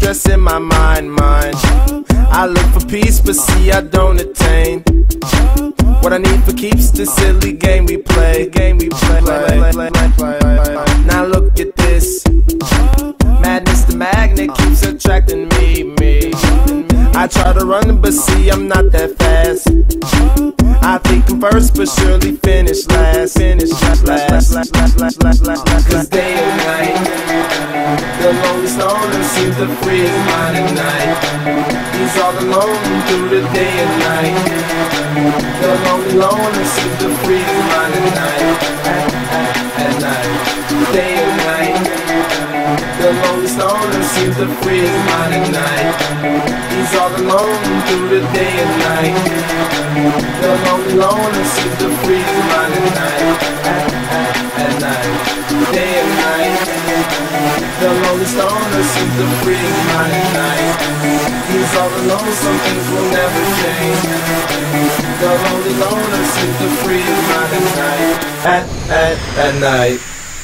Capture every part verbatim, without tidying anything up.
stress in my mind, mind. I look for peace, but see I don't attain what I need for keeps the silly game we play. Game we play. Now look at this madness, the magnet keeps attracting me, me. I try to run, but see I'm not that fast. I think I'm first, but surely finish last. Finish last, last, last, last, last, last, last. Cause day and night, the lonely stoner seems to free his mind at night. He's all alone through the day and night. The lonely loner seems to free his mind at night. At, at, at night, day and night. The lonely stoner seems to free his mind at night. He's all alone through the day and night. The lonely loner seems to free his mind at night. At, at, at night, day and night. The lonely stoner seems to free his mind at night. He's all alone, some things will never change. The lonely loner seems to free his mind at night. At, at, at night.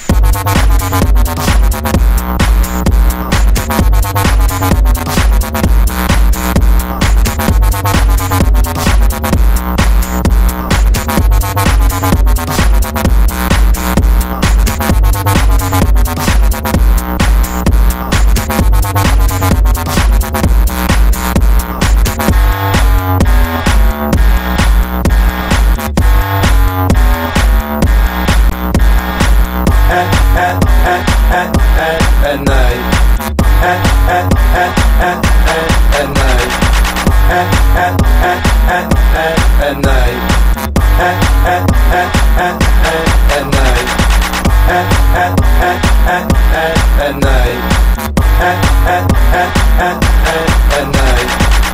At night, at, at, at, at, at, at night, at, at, at, at, at, at night, at, at, at, at, at, at night, at, at, at, at, at, at night, at, at, at, at, at, at night.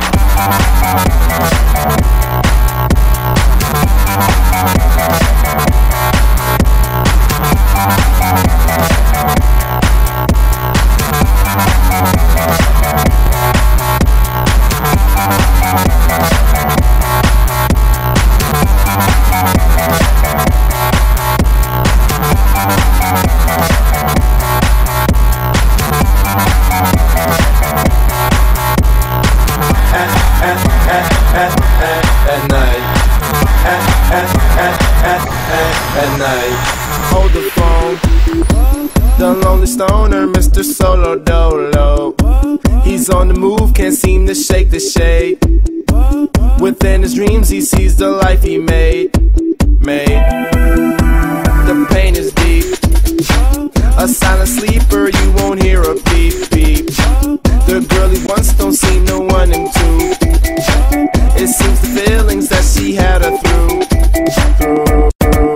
At night, hold the phone. The lonely stoner, Mister Solo Dolo. He's on the move, can't seem to shake the shade. Within his dreams, he sees the life he made. Made. The pain is deep. A silent sleeper, you won't hear a beep beep. The girl he wants don't seem to want him to. It seems the feelings that she had her through. through.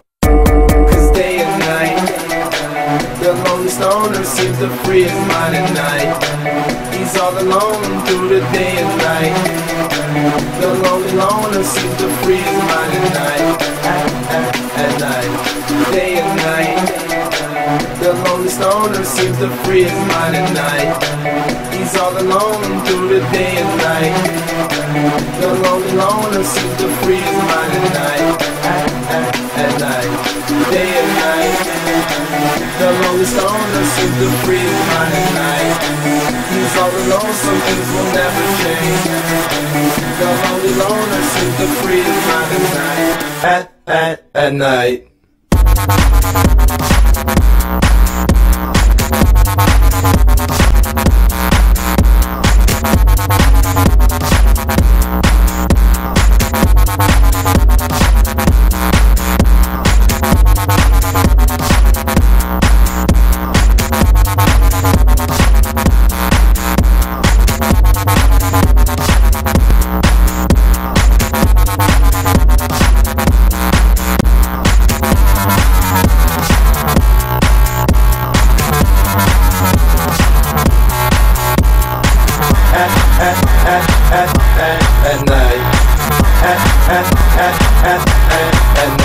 The stoner seems to free his mind at night. He's all alone through the day and night. The lonely loner seems to free his mind at night. At, at, at night, day and night. The lonely stoner seems to free his mind at night. He's all alone through the day and night. The lonely loner seems to free his mind at night. At, at, at night, day and night. The lonely stoner seems to free his mind at night. He's all alone, some things will never change. The lonely loner seems to free his mind at night. At, at, at night. At night, at, at, at, at, at, at